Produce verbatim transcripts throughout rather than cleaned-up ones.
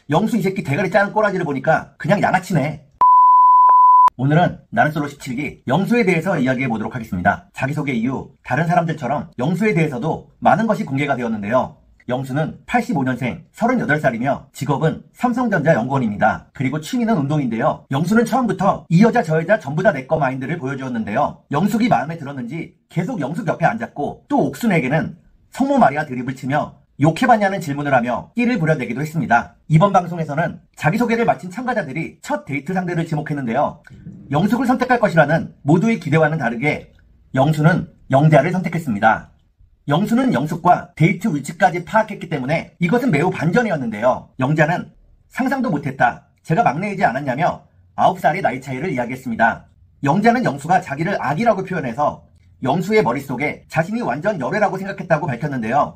영수 이 새끼 대가리 짜는 꼬라지를 보니까 그냥 양아치네. 오늘은 나는 솔로 십칠 기 영수에 대해서 이야기해 보도록 하겠습니다. 자기소개 이후 다른 사람들처럼 영수에 대해서도 많은 것이 공개가 되었는데요. 영수는 팔십오 년생 서른여덟 살이며 직업은 삼성전자 연구원입니다. 그리고 취미는 운동인데요. 영수는 처음부터 이 여자 저 여자 전부 다 내 거 마인드를 보여주었는데요. 영숙이 마음에 들었는지 계속 영숙 옆에 앉았고 또 옥순에게는 성모 마리아 드립을 치며 욕해봤냐는 질문을 하며 끼를 부려내기도 했습니다. 이번 방송에서는 자기소개를 마친 참가자들이 첫 데이트 상대를 지목했는데요. 영숙을 선택할 것이라는 모두의 기대와는 다르게 영수는 영자를 선택했습니다. 영수는 영숙과 데이트 위치까지 파악했기 때문에 이것은 매우 반전이었는데요. 영자는 상상도 못했다. 제가 막내이지 않았냐며 아홉 살의 나이 차이를 이야기했습니다. 영자는 영수가 자기를 아기라고 표현해서 영수의 머릿속에 자신이 완전 열애라고 생각했다고 밝혔는데요.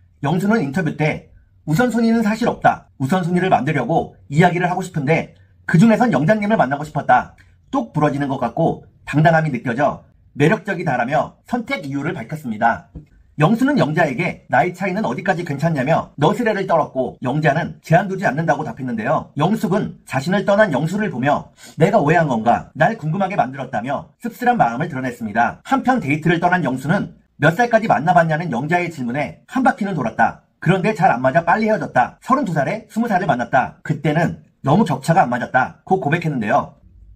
영수는 인터뷰 때 우선순위는 사실 없다. 우선순위를 만들려고 이야기를 하고 싶은데 그중에선 영자님을 만나고 싶었다. 뚝 부러지는 것 같고 당당함이 느껴져 매력적이다라며 선택 이유를 밝혔습니다. 영수는 영자에게 나이 차이는 어디까지 괜찮냐며 너스레를 떨었고 영자는 제한 두지 않는다고 답했는데요. 영숙은 자신을 떠난 영수를 보며 내가 오해한 건가 날 궁금하게 만들었다며 씁쓸한 마음을 드러냈습니다. 한편 데이트를 떠난 영수는 몇 살까지 만나봤냐는 영자의 질문에 한 바퀴는 돌았다. 그런데 잘 안 맞아 빨리 헤어졌다. 서른두 살에 스무 살을 만났다. 그때는 너무 격차가 안 맞았다. 고 고백했는데요.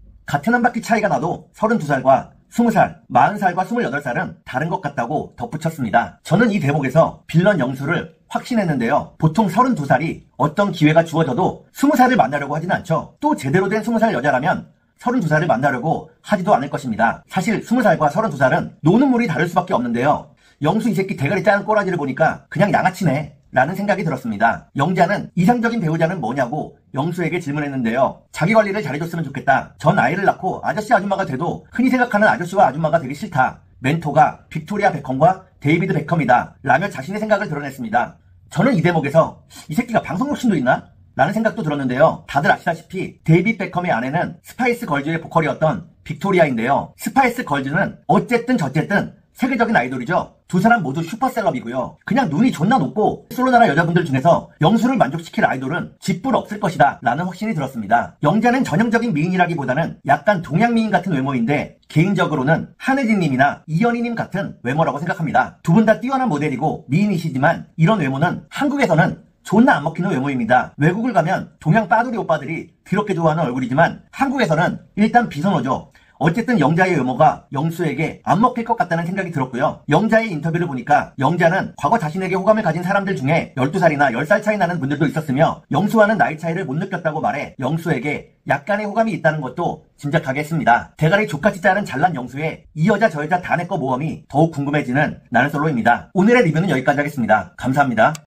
같은 한 바퀴 차이가 나도 서른두 살과 스무 살, 마흔 살과 스물여덟 살은 다른 것 같다고 덧붙였습니다. 저는 이 대목에서 빌런 영수를 확신했는데요. 보통 서른두 살이 어떤 기회가 주어져도 스무 살을 만나려고 하진 않죠. 또 제대로 된 스무 살 여자라면 서른두 살을 만나려고 하지도 않을 것입니다. 사실 스무 살과 서른두 살은 노는 물이 다를 수밖에 없는데요. 영수 이 새끼 대가리 짜는 꼬라지를 보니까 그냥 양아치네 라는 생각이 들었습니다. 영자는 이상적인 배우자는 뭐냐고 영수에게 질문했는데요. 자기 관리를 잘해줬으면 좋겠다. 전 아이를 낳고 아저씨 아줌마가 돼도 흔히 생각하는 아저씨와 아줌마가 되기 싫다. 멘토가 빅토리아 베컴과 데이비드 베컴이다 라며 자신의 생각을 드러냈습니다. 저는 이 대목에서 이 새끼가 방송 욕심도 있나? 라는 생각도 들었는데요. 다들 아시다시피 데이비드 베컴의 아내는 스파이스 걸즈의 보컬이었던 빅토리아인데요. 스파이스 걸즈는 어쨌든 저쨌든 세계적인 아이돌이죠. 두 사람 모두 슈퍼셀럽이고요. 그냥 눈이 존나 높고 솔로나라 여자분들 중에서 영수를 만족시킬 아이돌은 짓불 없을 것이다 라는 확신이 들었습니다. 영자는 전형적인 미인이라기보다는 약간 동양미인 같은 외모인데 개인적으로는 한혜진님이나 이연희님 같은 외모라고 생각합니다. 두 분 다 뛰어난 모델이고 미인이시지만 이런 외모는 한국에서는 존나 안 먹히는 외모입니다. 외국을 가면 동양 빠두리 오빠들이 더럽게 좋아하는 얼굴이지만 한국에서는 일단 비선호죠. 어쨌든 영자의 외모가 영수에게 안 먹힐 것 같다는 생각이 들었고요. 영자의 인터뷰를 보니까 영자는 과거 자신에게 호감을 가진 사람들 중에 열두 살이나 열 살 차이 나는 분들도 있었으며 영수와는 나이 차이를 못 느꼈다고 말해 영수에게 약간의 호감이 있다는 것도 짐작하게 했습니다. 대가리 족같이 짜는 잘난 영수의 이 여자 저 여자 다 내 거 모험이 더욱 궁금해지는 나는 솔로입니다. 오늘의 리뷰는 여기까지 하겠습니다. 감사합니다.